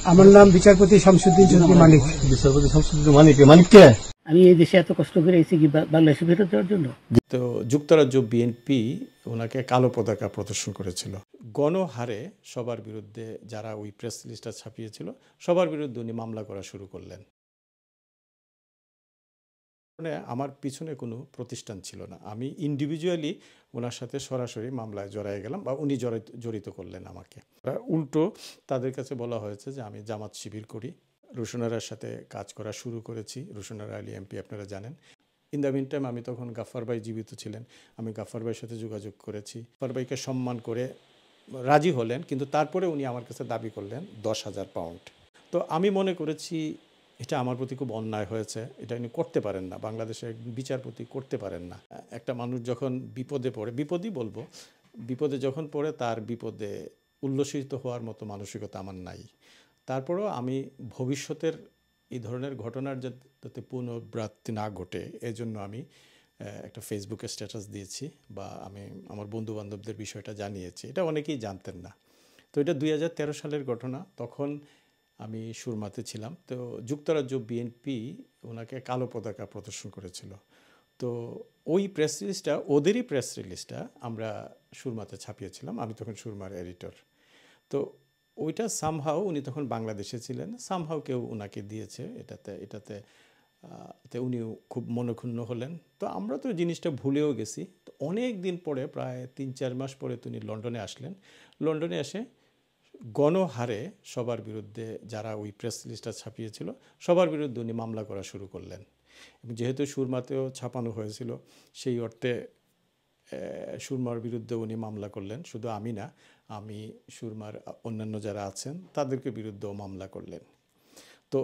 আমার নাম বিচারপতি শামসুদ্দিন চৌধুরী মানিক। বিচারপতি শামসুদ্দিন মানিক কে? আমি এই দেশে এত কষ্ট করে এসেছি কি বাংলাদেশে ফেরত যাওয়ার জন্য। তো যুক্তরাজ্য বিএনপি ওনাকে কালো পতাকা প্রদর্শন করেছিল। গণহারে সবার বিরুদ্ধে, যারা ওই প্রেস লিস্টটা ছাপিয়েছিল সবার বিরুদ্ধে উনি মামলা করা শুরু করলেন। মানে আমার পিছনে কোনো প্রতিষ্ঠান ছিল না, আমি ইন্ডিভিজুয়ালি ওনার সাথে সরাসরি মামলায় জড়াই গেলাম বা উনি জড়িত করলেন আমাকে। উল্টো তাদের কাছে বলা হয়েছে যে আমি জামাত শিবির করি, রুশনারার সাথে কাজ করা শুরু করেছি। রুশনারা আলী এমপি আপনারা জানেন। ইন দ্য মিন টাইম আমি তখন গাফফার ভাই জীবিত ছিলেন, আমি গাফফার ভাইয়ের সাথে যোগাযোগ করেছি। গাফফার ভাইকে সম্মান করে রাজি হলেন, কিন্তু তারপরে উনি আমার কাছে দাবি করলেন 10,000 পাউন্ড। তো আমি মনে করেছি এটা আমার প্রতি খুব অন্যায় হয়েছে, এটা উনি করতে পারেন না, বাংলাদেশের বিচারপতি করতে পারেন না। একটা মানুষ যখন বিপদে পড়ে, বিপদই বলবো, বিপদে যখন পড়ে তার বিপদে উল্লসিত হওয়ার মতো মানসিকতা আমার নাই। তারপরেও আমি ভবিষ্যতের এই ধরনের ঘটনার যাতে পুনরাবৃত্তি না ঘটে এজন্য আমি একটা ফেসবুকে স্ট্যাটাস দিয়েছি বা আমি আমার বন্ধুবান্ধবদের বিষয়টা জানিয়েছি। এটা অনেকেই জানতেন না। তো এটা 2013 সালের ঘটনা, তখন আমি সুরমাতে ছিলাম। তো যুক্তরাজ্য বিএনপি ওনাকে কালো পতাকা প্রদর্শন করেছিল। তো ওই প্রেস রিলিজটা, ওদেরই প্রেস রিলিজটা আমরা সুরমাতে ছাপিয়েছিলাম, আমি তখন সুরমার এডিটর। তো ওইটা সামহাও উনি তখন বাংলাদেশে ছিলেন, সামহাও কেউ ওনাকে দিয়েছে এটাতে উনিও খুব মনক্ষুণ্ণ হলেন। তো আমরা তো জিনিসটা ভুলেও গেছি। তো অনেক দিন পরে, প্রায় 3-4 মাস পরে উনি লন্ডনে আসলেন। লন্ডনে এসে গণহারে সবার বিরুদ্ধে, যারা ওই প্রেস লিস্টটা ছাপিয়েছিল সবার বিরুদ্ধে উনি মামলা করা শুরু করলেন। এবং যেহেতু সুরমাতেও ছাপানো হয়েছিল, সেই অর্থে সুরমার বিরুদ্ধে উনি মামলা করলেন। শুধু আমি না, আমি সুরমার অন্যান্য যারা আছেন তাদেরকে বিরুদ্ধেও মামলা করলেন। তো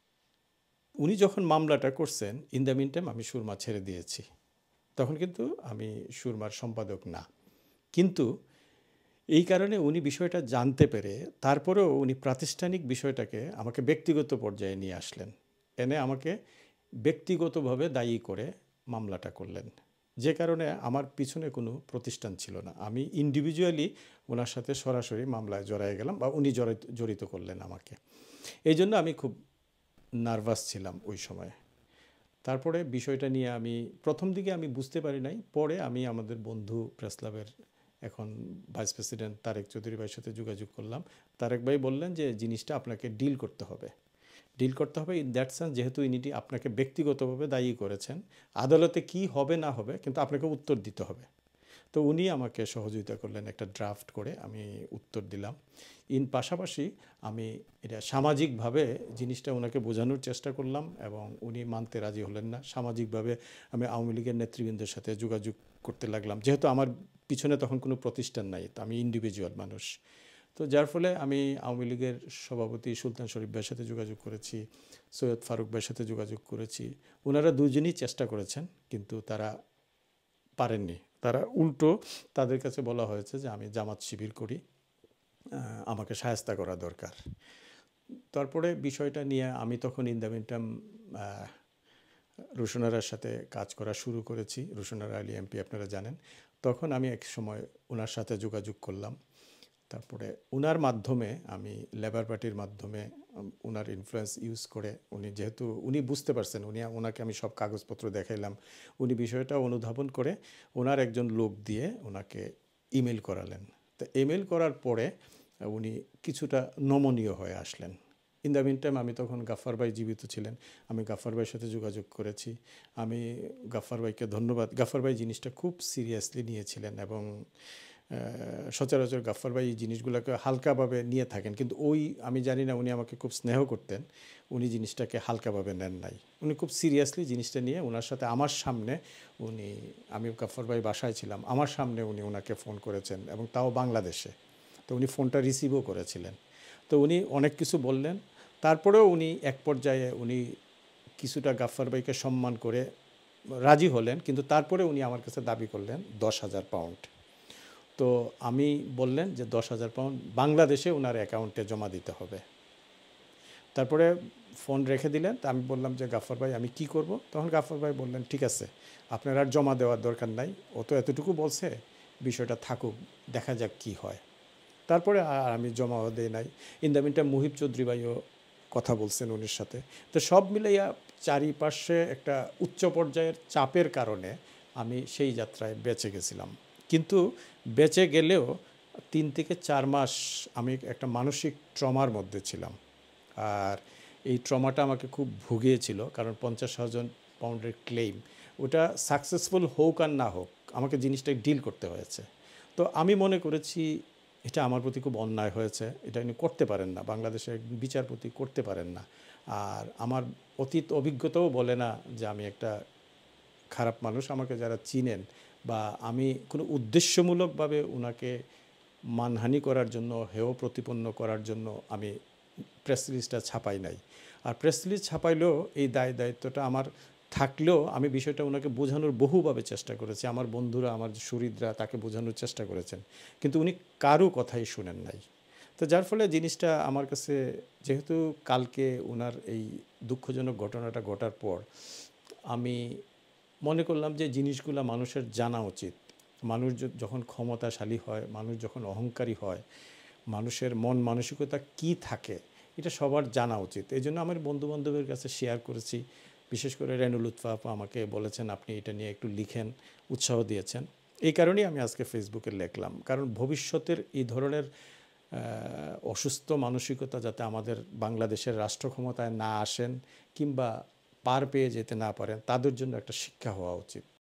উনি যখন মামলাটা করছেন, ইন দ্য মিন টাইম আমি সুরমা ছেড়ে দিয়েছি। তখন কিন্তু আমি সুরমার সম্পাদক না, কিন্তু এই কারণে উনি বিষয়টা জানতে পেরে তারপরেও উনি প্রাতিষ্ঠানিক বিষয়টাকে আমাকে ব্যক্তিগত পর্যায়ে নিয়ে আসলেন, এনে আমাকে ব্যক্তিগতভাবে দায়ী করে মামলাটা করলেন। যে কারণে আমার পিছনে কোনো প্রতিষ্ঠান ছিল না, আমি ইন্ডিভিজুয়ালি ওনার সাথে সরাসরি মামলায় জড়াই গেলাম বা উনি জড়িত করলেন আমাকে। এই জন্য আমি খুব নার্ভাস ছিলাম ওই সময়। তারপরে বিষয়টা নিয়ে আমি প্রথম দিকে আমি বুঝতে পারি নাই, পরে আমি আমাদের বন্ধু প্রেস ক্লাবের এখন ভাইস প্রেসিডেন্ট তারেক চৌধুরী ভাইয়ের সাথে যোগাযোগ করলাম। তারেক ভাই বললেন যে জিনিসটা আপনাকে ডিল করতে হবে ইন দ্যাট সেন্স, যেহেতু ইনি আপনাকে ব্যক্তিগতভাবে দায়ী করেছেন, আদালতে কি হবে না হবে কিন্তু আপনাকে উত্তর দিতে হবে। তো উনি আমাকে সহযোগিতা করলেন, একটা ড্রাফট করে আমি উত্তর দিলাম। পাশাপাশি আমি এটা সামাজিকভাবে জিনিসটা ওনাকে বোঝানোর চেষ্টা করলাম এবং উনি মানতে রাজি হলেন না। সামাজিকভাবে আমি আওয়ামী লীগের নেতৃবৃন্দের সাথে যোগাযোগ করতে লাগলাম, যেহেতু আমার পিছনে তখন কোনো প্রতিষ্ঠান নাই, তো আমি ইন্ডিভিজুয়াল মানুষ। তো যার ফলে আমি আওয়ামী লীগের সভাপতি সুলতান শরীফ ভাইয়ের সাথে যোগাযোগ করেছি, সৈয়দ ফারুক ভাইয়ের সাথে যোগাযোগ করেছি। ওনারা দুজনই চেষ্টা করেছেন, কিন্তু তারা পারেননি। তারা উল্টো তাদের কাছে বলা হয়েছে যে আমি জামাত শিবির করি, আমাকে শায়েস্তা করা দরকার। তারপরে বিষয়টা নিয়ে আমি তখন ইন দ্য মিন টাইম রুশনারার সাথে কাজ করা শুরু করেছি। রুশনারা আলী এমপি আপনারা জানেন। তখন আমি এক সময় ওনার সাথে যোগাযোগ করলাম। তারপরে ওনার মাধ্যমে আমি লেবার পার্টির মাধ্যমে ওনার ইনফ্লুয়েন্স ইউজ করে, উনি যেহেতু উনি বুঝতে পারছেন, ওনাকে আমি সব কাগজপত্র দেখাইলাম, উনি বিষয়টা অনুধাবন করে ওনার একজন লোক দিয়ে ওনাকে ইমেল করালেন। তো ইমেল করার পরে উনি কিছুটা নমনীয় হয়ে আসলেন। ইন দ্য মিন টাইম আমি তখন গাফফার ভাই জীবিত ছিলেন, আমি গাফফার ভাইয়ের সাথে যোগাযোগ করেছি। আমি গাফফার ভাইকে ধন্যবাদ, গাফফার ভাই জিনিসটা খুব সিরিয়াসলি নিয়েছিলেন এবং সচরাচর গাফফার ভাই এই জিনিসগুলোকে হালকাভাবে নিয়ে থাকেন, কিন্তু আমি জানি না, উনি আমাকে খুব স্নেহ করতেন, উনি জিনিসটাকে হালকাভাবে নেন নাই। উনি খুব সিরিয়াসলি জিনিসটা নিয়ে ওনার সাথে আমার সামনে আমি গাফফার ভাই বাসায় ছিলাম, আমার সামনে উনি ওনাকে ফোন করেছেন এবং তাও বাংলাদেশে। তো উনি ফোনটা রিসিভও করেছিলেন। তো উনি অনেক কিছু বললেন। তারপরেও উনি এক পর্যায়ে উনি কিছুটা গাফফার ভাইকে সম্মান করে রাজি হলেন, কিন্তু তারপরে উনি আমার কাছে দাবি করলেন 10,000 পাউন্ড। তো আমি বললেন যে 10,000 পাউন্ড বাংলাদেশে ওনার অ্যাকাউন্টে জমা দিতে হবে। তারপরে ফোন রেখে দিলেন। তো আমি বললাম যে গাফফার ভাই আমি কি করব? তখন গাফফার ভাই বললেন ঠিক আছে, আপনার আর জমা দেওয়ার দরকার নাই, ও তো এতটুকু বলছে, বিষয়টা থাকুক, দেখা যাক কি হয়। তারপরে আর আমি জমাও দেই নাই। In the meantime Muhib Chowdhury ভাইও কথা বলছেন উনির সাথে। তো সব মিলাইয়া চারিপাশে একটা উচ্চ পর্যায়ের চাপের কারণে আমি সেই যাত্রায় বেঁচে গেছিলাম। কিন্তু বেঁচে গেলেও ৩ থেকে ৪ মাস আমি একটা মানসিক ট্রমার মধ্যে ছিলাম। আর এই ট্রমাটা আমাকে খুব ভুগিয়েছিল, কারণ ৫০,০০০ পাউন্ডের ক্লেইম, ওটা সাকসেসফুল হোক আর না হোক আমাকে জিনিসটা ডিল করতে হয়েছে। তো আমি মনে করেছি এটা আমার প্রতি খুব অন্যায় হয়েছে, এটা উনি করতে পারেন না, বাংলাদেশের বিচারপতি করতে পারেন না। আর আমার অতীত অভিজ্ঞতাও বলে না যে আমি একটা খারাপ মানুষ। আমাকে যারা চিনেন, বা আমি কোনো উদ্দেশ্যমূলকভাবে ওনাকে মানহানি করার জন্য, হেয় প্রতিপন্ন করার জন্য আমি প্রেস রিলিজটা ছাপাই নাই। আর প্রেস রিলিজ ছাপাইলেও এই দায়িত্বটা আমার থাকলেও আমি বিষয়টা ওনাকে বোঝানোর বহুভাবে চেষ্টা করেছি। আমার বন্ধুরা, আমার সুহৃদরা তাকে বোঝানোর চেষ্টা করেছেন, কিন্তু উনি কারো কথাই শুনেন নাই। তো যার ফলে জিনিসটা আমার কাছে, যেহেতু কালকে ওনার এই দুঃখজনক ঘটনাটা ঘটার পর আমি মনে করলাম যে জিনিসগুলো মানুষের জানা উচিত। মানুষ যখন ক্ষমতাশালী হয়, মানুষ যখন অহংকারী হয়, মানুষের মন মানসিকতা কি থাকে এটা সবার জানা উচিত। এই জন্য আমার বন্ধুবান্ধবের কাছে শেয়ার করেছি। বিশেষ করে রেনুল লুৎফা আপা আমাকে বলেছেন আপনি এটা নিয়ে একটু লিখেন, উৎসাহ দিয়েছেন। এই কারণেই আমি আজকে ফেসবুকে লিখলাম, কারণ ভবিষ্যতের এই ধরনের অসুস্থ মানসিকতা যাতে আমাদের বাংলাদেশের রাষ্ট্র ক্ষমতায় না আসেন কিংবা পার পেয়ে যেতে না পারেন, তাদের জন্য একটা শিক্ষা হওয়া উচিত।